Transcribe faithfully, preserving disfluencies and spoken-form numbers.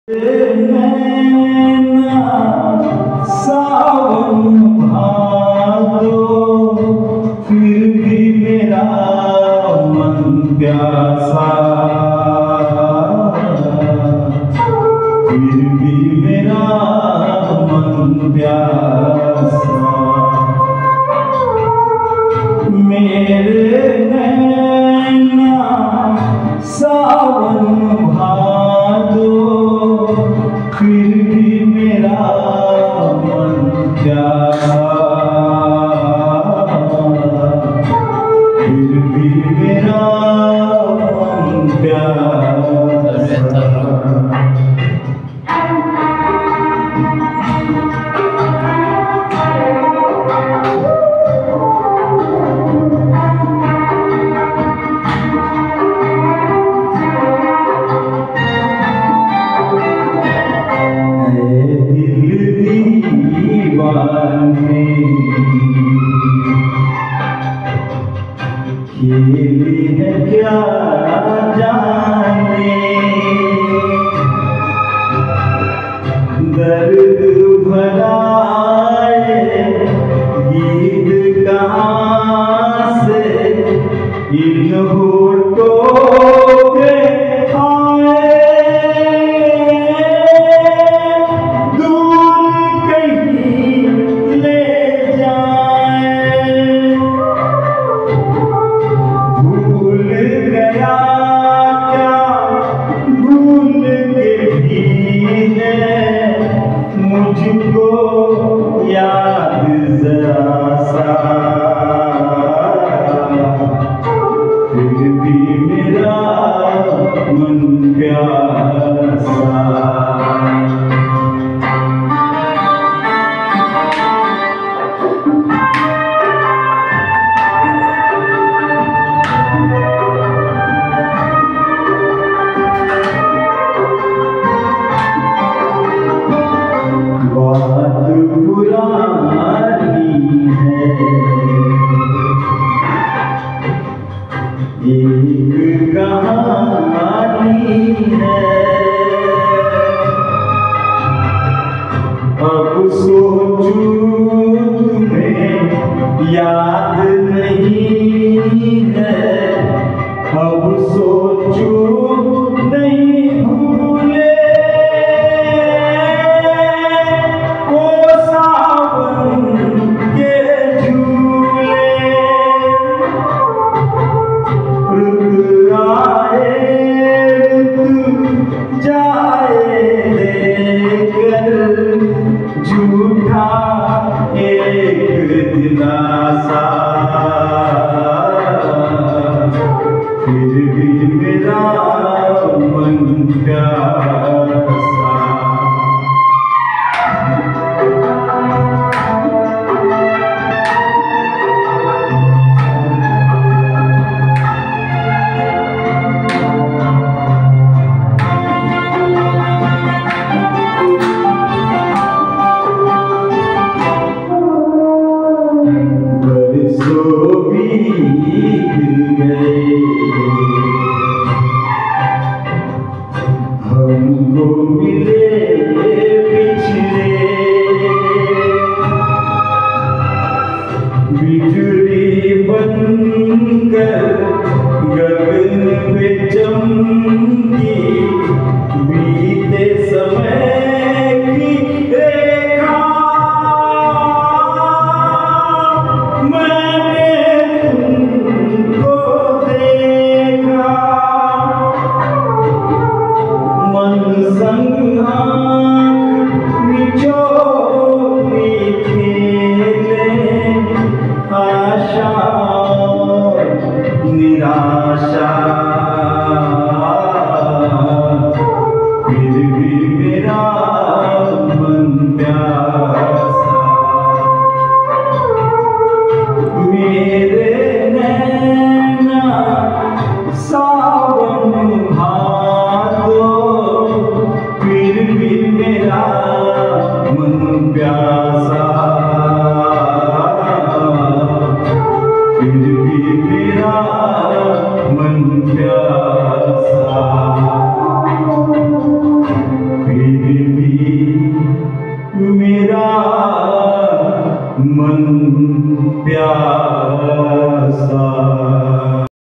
नैना सावन भादो, फिर भी मेरा मन प्यासा, फिर भी मेरा मन प्यासा। मेरे नैना सावन भादो, फिर भी मेरा मन प्यासा, फिर भी मेरा मन प्यासा। खेली है क्या जाने, दर्द भरा गीत कहाँ से इन होठों पे आए, दूर कहीं ले जाए। भूल गया क्या भूल के भी है मुझको याद जरा सा, फिर भी मेरा मन प्यासा। बात पुरानी है, एक कहानी है, अब सोचूं तुम्हें याद नहीं है, अब सोचूं नहीं भूले। झूठा एक दिलासा, फिर भी मेरा मन प्यासा। बरसों बीत गए, हमको मिले पिछले, बिजली बनकर गगन पे चमकी, बीते समय की रेखा मैंने तुमको देखा। मन संग निचोड़ी खेले, आशा निराशा, फिर भी मेरा मन प्यासा। मेरे नैना सावन भादो, फिर भी मेरा मन प्यासा, फिर भी मेरा मन प्यासा। मेरा मन प्यासा।